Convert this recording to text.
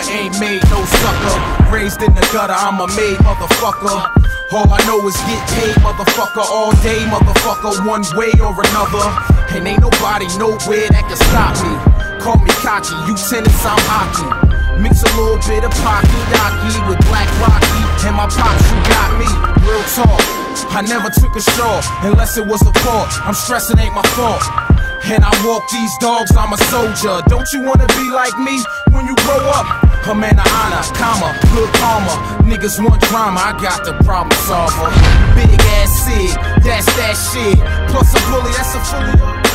but ain't made no sucker. Raised in the gutter, I'm a made motherfucker. All I know is get paid, motherfucker, all day, motherfucker, one way or another. And ain't nobody nowhere that can stop me. Call me cocky, you tennis, I'm hockey. Mix a little bit of Pocky with Black Rocky, and my pops, you got me. Real talk, I never took a straw unless it was a fault. I'm stressing, ain't my fault. And I walk these dogs, I'm a soldier. Don't you wanna be like me when you grow up? A man of honor, comma, good karma. Niggas want drama, I got the problem solver. Big ass Sig, that's that shit. Plus a bully, that's a fully